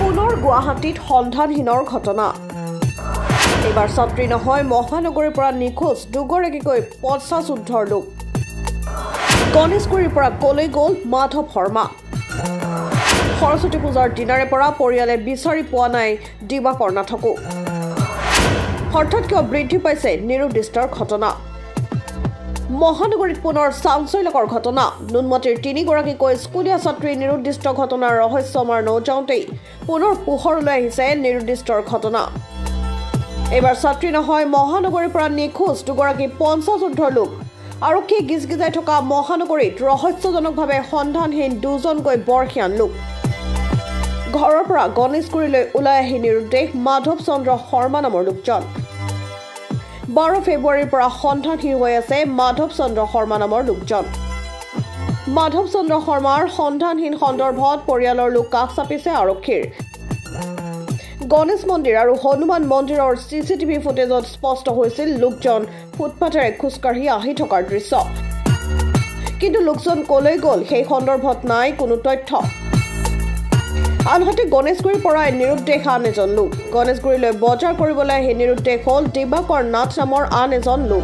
পুনৰ গুৱাহাটীত সন্ধানহীনৰ ঘটনা এবাৰ ছাত্ৰী নহয় মহানগৰীৰ পৰা নিখোজ দুগৰাকীকৈ পথচাচুদ্ধৰ লোক গণেশগুৰিৰ পৰা কলৈ গ'ল মাধৱ শৰ্মা সৰস্বতী পূজাৰ দিনাৰে পৰা পৰিয়ালে বিচাৰি পোৱা নাই দিবাকৰ নাথকো হঠাৎ কিয় বৃদ্ধি পাইছে নিৰুদ্দিষ্টৰ ঘটনা মহানগৰীত পুনৰ চাঞ্চল্যকৰ ঘটনা নুনমাটিৰ তিনিগৰাকীকৈ স্কুলীয়া ছাত্ৰী নিৰুদ্দিষ্ট ঘটনাৰ ৰহস্যমাৰ নৌজাওঁতেই পুনৰ পোহৰলৈ আহিছে নিৰুদ্দিষ্টৰ ঘটনা এবাৰ ছাত্ৰী নহয় মহানগৰীৰ পৰা নিখোজ দুগৰাকী পঞ্চাচুদ্ধৰ লোক আৰক্ষী গিজগিজাই থকা মহানগৰীত ৰহস্যজনকভাৱে সন্ধানহীন দুজনকৈ বৰ্ষীয়ান লোক ঘৰৰ পৰা গণেশগুৰিলৈ ওলাই আহি নিৰুদ্দেশ মাধৱ চন্দ্ৰ শৰ্মা নামৰ লোকজন 12 ফেব্ৰুৱাৰীৰ পৰা সন্ধানহীন হৈ আছে মাধৱ চন্দ্ৰ শৰ্মা নামৰ লোকজন মাধৱ চন্দ্ৰ শৰ্মাৰ সন্ধানহীন সন্দৰ্ভত পৰিয়ালৰ লোক কাষ চাপিছে আৰক্ষীৰ গণেশ মন্দিৰ আৰু হনুমান মন্দিৰৰ চিচিটিভি ফুটেজত স্পষ্ট হৈছিল লোকজন ফুটপাথেৰে খোজকাঢ়ি আহি থকাৰ দৃশ্য কিন্তু লোকজন কলৈ গ'ল সেই সন্দৰ্ভত নাই কোনো তথ্য আনহাতে গণেশগুৰিৰ পৰাই নিৰুদ্দেশ আন এজন লোক গণেশগুৰিলৈ বজাৰ কৰিবলৈ আহি নিৰুদ্দেশ হ'ল দিবাকৰ নাথ নামৰ আন এজন লোক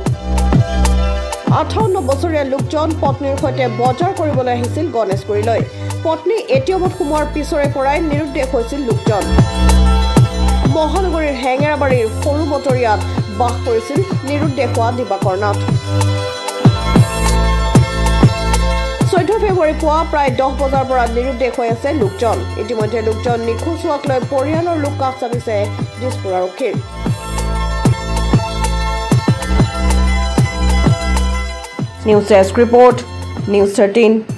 58 বছৰীয়া লোকজন পত্নীৰ সৈতে বজাৰ কৰিবলৈ আহিছিল গণেশগুৰিলৈ পত্নী এটিএমত সোমোৱাৰ পিছৰে পৰাই নিৰুদ্দেশ হৈছিল লোকজন মহানগৰীৰ হেঙেৰাবাৰীৰ সৰু মটৰীয়াত বাস কৰিছিল নিৰুদ্দেশ হোৱা দিবাকৰ নাথ 14 ফেব্ৰুৱাৰী পুৱা প্ৰায় 10 বজাৰ পৰা নিৰুদ্দেশ হৈ আছে লোকজন ইতিমধ্যে লোকজন নিখোজ হোৱাক লৈ পৰিয়ালৰ লোক কাষ চাপিছে দিছপুৰ আৰক্ষীৰ নিউজ ডেস্ক ৰিপৰ্ট নিউজ 13